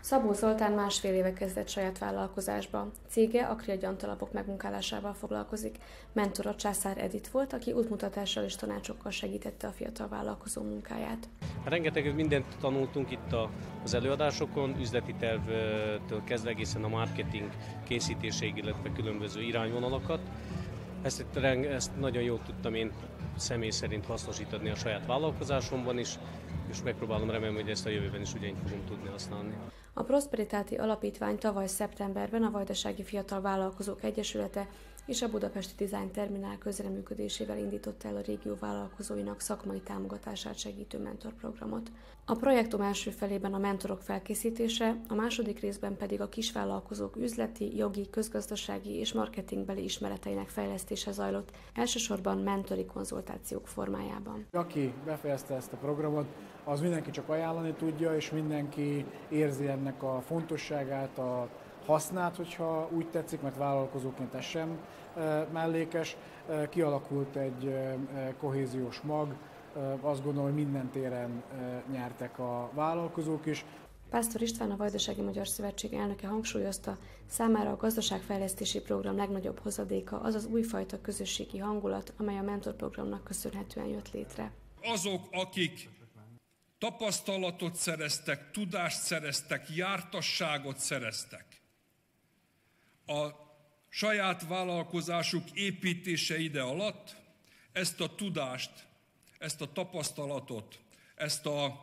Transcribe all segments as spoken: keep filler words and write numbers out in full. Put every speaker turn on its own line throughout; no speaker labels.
Szabó Zoltán másfél éve kezdett saját vállalkozásba. Cége a kreagyantalapok megmunkálásával foglalkozik. Mentora Császár Edit volt, aki útmutatással és tanácsokkal segítette a fiatal vállalkozó munkáját.
Rengeteg mindent tanultunk itt az előadásokon, üzleti tervtől kezdve egészen a marketing készítéséig, illetve különböző irányvonalakat. Ezt, ezt nagyon jól tudtam én személy szerint hasznosítani a saját vállalkozásomban is, és megpróbálom remélni, hogy ezt a jövőben is ugyanígy fogom tudni használni.
A Prosperitáti Alapítvány tavaly szeptemberben a Vajdasági Fiatal Vállalkozók Egyesülete és a Budapesti Design Terminál közreműködésével indította el a régió vállalkozóinak szakmai támogatását segítő mentorprogramot. A projektum első felében a mentorok felkészítése, a második részben pedig a kisvállalkozók üzleti, jogi, közgazdasági és marketingbeli ismereteinek fejlesztése zajlott, elsősorban mentori konzultációk formájában.
Aki befejezte ezt a programot, az mindenki csak ajánlani tudja, és mindenki érzi ennek a fontosságát, a hasznát, hogyha úgy tetszik, mert vállalkozóként ez sem mellékes. Kialakult egy kohéziós mag, azt gondolom, hogy minden téren nyertek a vállalkozók is.
Pásztor István, a Vajdasági Magyar Szövetség elnöke hangsúlyozta, számára a gazdaságfejlesztési program legnagyobb hozadéka az az újfajta közösségi hangulat, amely a mentorprogramnak köszönhetően jött létre.
Azok, akik tapasztalatot szereztek, tudást szereztek, jártasságot szereztek, a saját vállalkozásuk építése ide alatt ezt a tudást, ezt a tapasztalatot, ezt a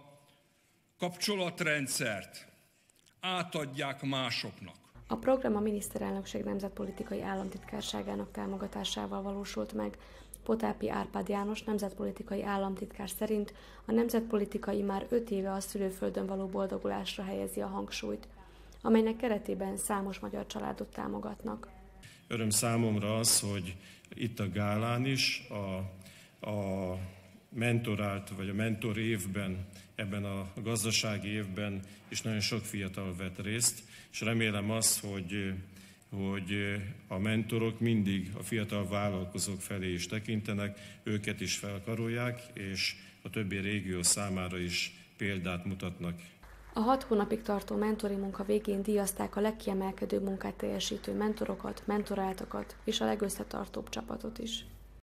kapcsolatrendszert átadják másoknak.
A program a miniszterelnökség nemzetpolitikai államtitkárságának támogatásával valósult meg. Potápi Árpád János nemzetpolitikai államtitkár szerint a nemzetpolitikai már öt éve a szülőföldön való boldogulásra helyezi a hangsúlyt, amelynek keretében számos magyar családot támogatnak.
Öröm számomra az, hogy itt a gálán is a, a mentorált, vagy a mentor évben, ebben a gazdasági évben is nagyon sok fiatal vett részt, és remélem azt, hogy, hogy a mentorok mindig a fiatal vállalkozók felé is tekintenek, őket is felkarolják, és a többi régió számára is példát mutatnak.
A hat hónapig tartó mentori munka végén díjazták a legkiemelkedőbb munkát teljesítő mentorokat, mentoráltakat és a legösszetartóbb csapatot is.